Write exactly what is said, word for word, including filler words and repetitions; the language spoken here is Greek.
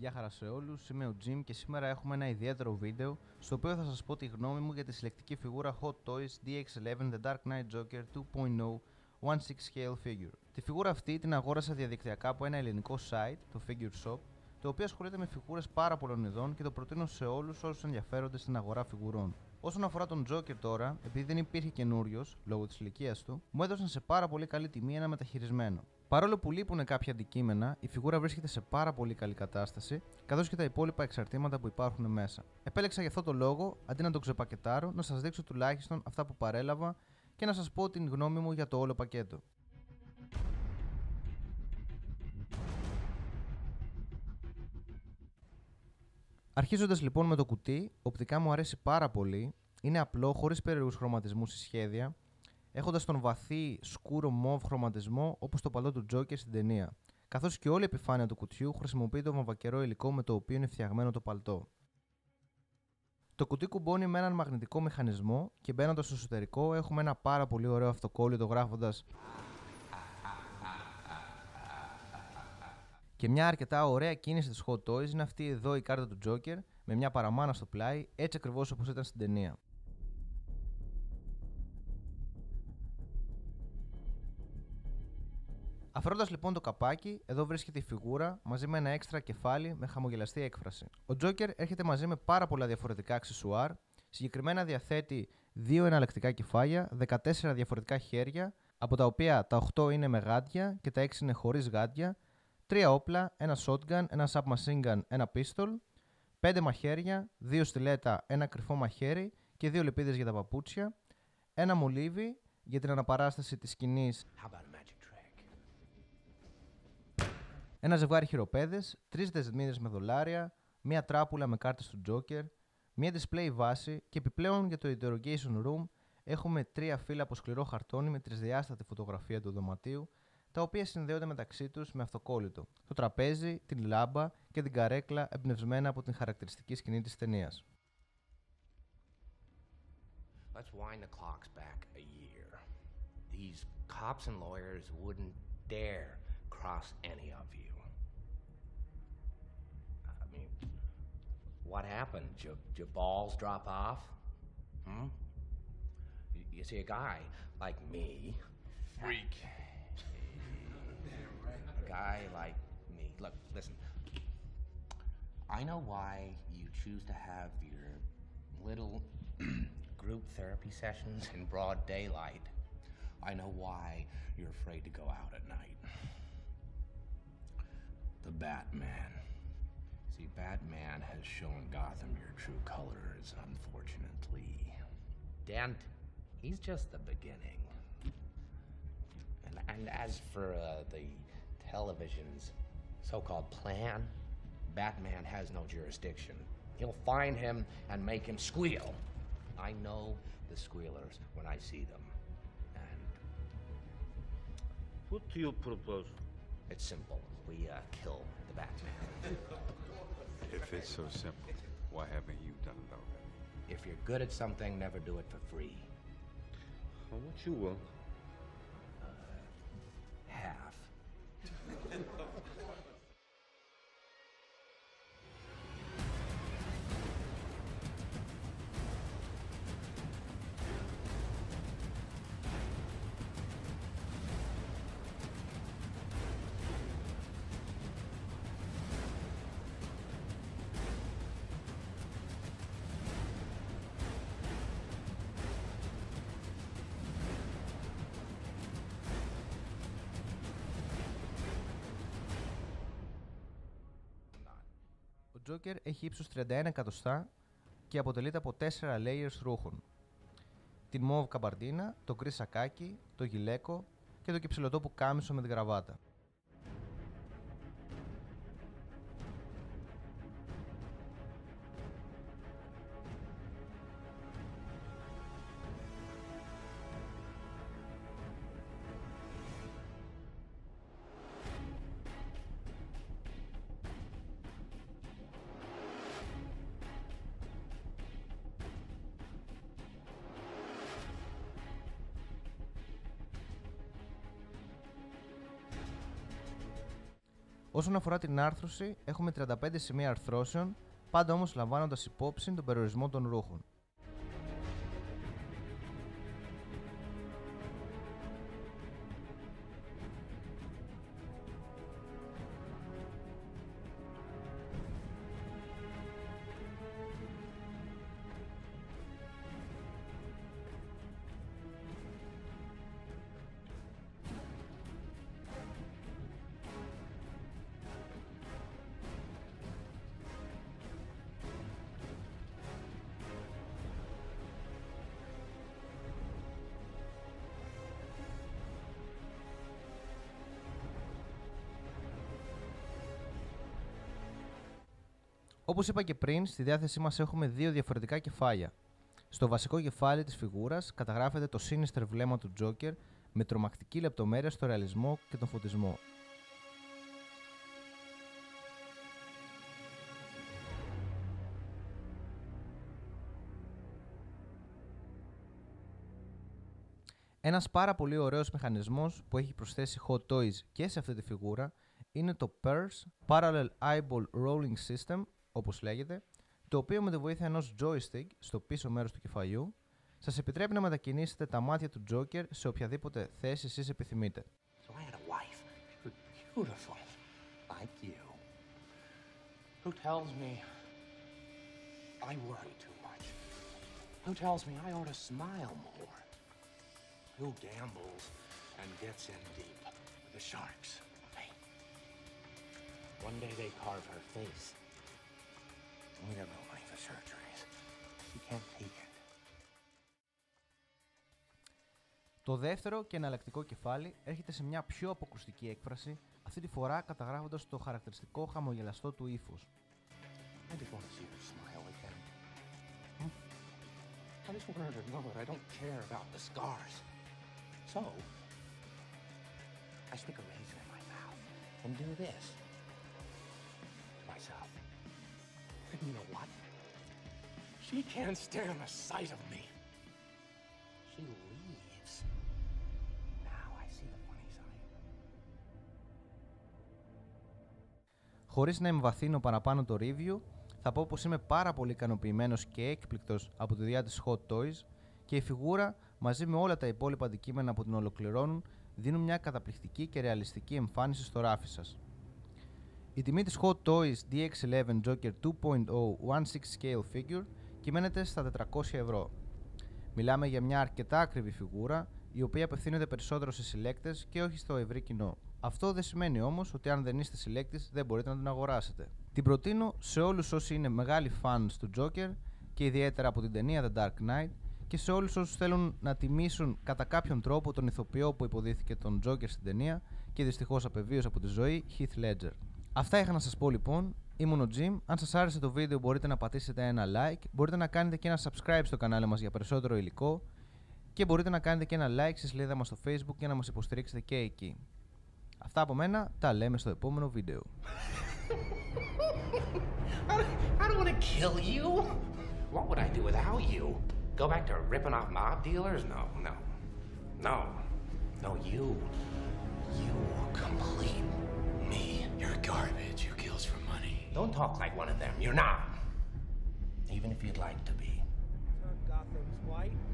Γεια χαρά σε όλους, είμαι ο Jim και σήμερα έχουμε ένα ιδιαίτερο βίντεο στο οποίο θα σας πω τη γνώμη μου για τη συλλεκτική φιγούρα Hot Toys ντι εξ ελέβεν The Dark Knight Joker two point oh one six scale figure. Τη φιγούρα αυτή την αγόρασα διαδικτυακά από ένα ελληνικό site, το Figure Shop, το οποίο ασχολείται με φιγούρες πάρα πολλών ειδών και το προτείνω σε όλους όσους ενδιαφέρονται στην αγορά φιγουρών. Όσον αφορά τον Joker τώρα, επειδή δεν υπήρχε καινούριος λόγω της ηλικίας του, μου έδωσαν σε πάρα πολύ καλή τιμή ένα μεταχειρισμένο. Παρόλο που λείπουν κάποια αντικείμενα, η φιγούρα βρίσκεται σε πάρα πολύ καλή κατάσταση, καθώς και τα υπόλοιπα εξαρτήματα που υπάρχουν μέσα. Επέλεξα γι' αυτό το λόγο, αντί να το ξεπακετάρω, να σας δείξω τουλάχιστον αυτά που παρέλαβα και να σας πω την γνώμη μου για το όλο πακέτο. Αρχίζοντας λοιπόν με το κουτί, οπτικά μου αρέσει πάρα πολύ, είναι απλό, χωρίς περίεργους χρωματισμούς ή σχέδια, έχοντας τον βαθύ σκούρο μοβ χρωματισμό όπως το παλτό του Joker στην ταινία, καθώς και όλη η επιφάνεια του κουτιού χρησιμοποιεί το βαμβακερό υλικό με το οποίο είναι φτιαγμένο το παλτό. Το κουτί κουμπώνει με έναν μαγνητικό μηχανισμό και μπαίνοντας στο εσωτερικό έχουμε ένα πάρα πολύ ωραίο αυτοκόλλητο γράφοντας και μια αρκετά ωραία κίνηση της Hot Toys είναι αυτή εδώ η κάρτα του Joker με μια παραμάνα στο πλάι, έτσι ακριβώς όπως ήταν στην ταινία. Αφαιρώντας λοιπόν το καπάκι, εδώ βρίσκεται η φιγούρα μαζί με ένα έξτρα κεφάλι με χαμογελαστή έκφραση. Ο Joker έρχεται μαζί με πάρα πολλά διαφορετικά αξεσουάρ, συγκεκριμένα διαθέτει δύο εναλλακτικά κεφάλια, δεκατέσσερα διαφορετικά χέρια, από τα οποία τα οκτώ είναι με γάντια και τα έξι είναι χωρίς γάντια, τρία όπλα, ένα shotgun, ένα submachine gun, ένα pistol, πέντε μαχαίρια, δύο στιλέτα, ένα κρυφό μαχαίρι και δύο λεπίδες για τα παπούτσια, ένα μολύβι για την αναπαράσταση της σκηνής, ένα ζευγάρι χειροπέδες, τρεις δεσμίδες με δολάρια, μία τράπουλα με κάρτες του Joker, μία display βάση και επιπλέον για το interrogation room έχουμε τρία φύλλα από σκληρό χαρτόνι με τρισδιάστατη φωτογραφία του δωματίου, τα οποία συνδέονται μεταξύ τους με αυτοκόλλητο, το τραπέζι, την λάμπα και την καρέκλα εμπνευσμένα από την χαρακτηριστική σκηνή της ταινίας. Let's wind the clocks back a year. These cops and lawyers wouldn't dare cross any of you. I mean, what happened? Did your balls drop off? Hmm? You, you see, a guy like me... Freak. A guy like me... Look, listen. I know why you choose to have your little group therapy sessions in broad daylight. I know why you're afraid to go out at night. The Batman. See, Batman has shown Gotham your true colors, unfortunately. Dent, he's just the beginning. And, and as for uh, the television's so-called plan, Batman has no jurisdiction. He'll find him and make him squeal. I know the squealers when I see them. And What do you propose? it's simple. We uh, kill the Batman. If it's so simple, why haven't you done it already? If you're good at something, never do it for free. How much you want? Half. Ο Joker έχει ύψος τριάντα ένα εκατοστά και αποτελείται από τέσσερα layers ρούχων. Την μοβ καμπαρντίνα, το γκρι σακάκι, το γυλαίκο και το κυψελωτό κάμισο με την γραβάτα. Όσον αφορά την άρθρωση, έχουμε τριάντα πέντε σημεία αρθρώσεων, πάντα όμως λαμβάνοντας υπόψη τον περιορισμό των ρούχων. Όπως είπα και πριν, στη διάθεσή μας έχουμε δύο διαφορετικά κεφάλια. Στο βασικό κεφάλι της φιγούρας καταγράφεται το sinister βλέμμα του Joker με τρομακτική λεπτομέρεια στο ρεαλισμό και τον φωτισμό. Ένας πάρα πολύ ωραίος μηχανισμός που έχει προσθέσει Hot Toys και σε αυτή τη φιγούρα είναι το Purse Parallel Eyeball Rolling System, όπως λέγεται, το οποίο με τη βοήθεια ενός joystick στο πίσω μέρος του κεφαλιού σας επιτρέπει να μετακινήσετε τα μάτια του Joker σε οποιαδήποτε θέση εσείς επιθυμείτε. So I had a wife, beautiful, like you, who tells me I worry too much, who tells me I ought to smile more, who gambles and gets in deep with the sharks. Hey, one day they carve her face. We have no money for surgeries. She can't take it. Το δεύτερο και εναλλακτικό κεφάλι έρχεται σε μια πιο αποκρουστική έκφραση, αυτή τη φορά καταγράφοντας το χαρακτηριστικό χαμογελαστό του ύφος. I just want to see her smile again. Hmm? I just want her to know that I don't care about the scars. So, I stick a razor in my mouth and do this to myself. And you know what? She can't stand the sight of me. She leaves. Now I see the funny side. Χωρίς να εμβαθύνω παραπάνω το review, θα πω πως είμαι πάρα πολύ ικανοποιημένος και έκπληκτος από τη δουλειά της Hot Toys και η φιγούρα μαζί με όλα τα υπόλοιπα αντικείμενα που την ολοκληρώνουν δίνουν μια καταπληκτική και ρεαλιστική εμφάνιση στο ράφι σας. Η τιμή της Hot Toys ντι εξ eleven Joker two point oh one six scale figure κυμαίνεται στα τετρακόσια ευρώ. Μιλάμε για μια αρκετά ακριβή φιγούρα, η οποία απευθύνεται περισσότερο σε συλλέκτες και όχι στο ευρύ κοινό. Αυτό δεν σημαίνει όμως ότι αν δεν είστε συλλέκτης δεν μπορείτε να την αγοράσετε. Την προτείνω σε όλους όσοι είναι μεγάλοι fans του Joker και ιδιαίτερα από την ταινία The Dark Knight και σε όλους όσους θέλουν να τιμήσουν κατά κάποιον τρόπο τον ηθοποιό που υποδίθηκε τον Joker στην ταινία και δυστυχώς απεβίωσε από τη ζωή, Heath Ledger. Αυτά είχα να σας πω λοιπόν. Ήμουν ο Jim. Αν σας άρεσε το βίντεο μπορείτε να πατήσετε ένα like, μπορείτε να κάνετε και ένα subscribe στο κανάλι μας για περισσότερο υλικό και μπορείτε να κάνετε και ένα like στη σελίδα μας στο Facebook για να μας υποστηρίξετε και εκεί. Αυτά από μένα, τα λέμε στο επόμενο βίντεο. I don't want to kill you. What would I do without you? Go back to ripping off mob dealers? No, no. No. No, you. You complete me. You're garbage who kills for money. Don't talk like one of them. You're not. Even if you'd like to be. Gotham's white.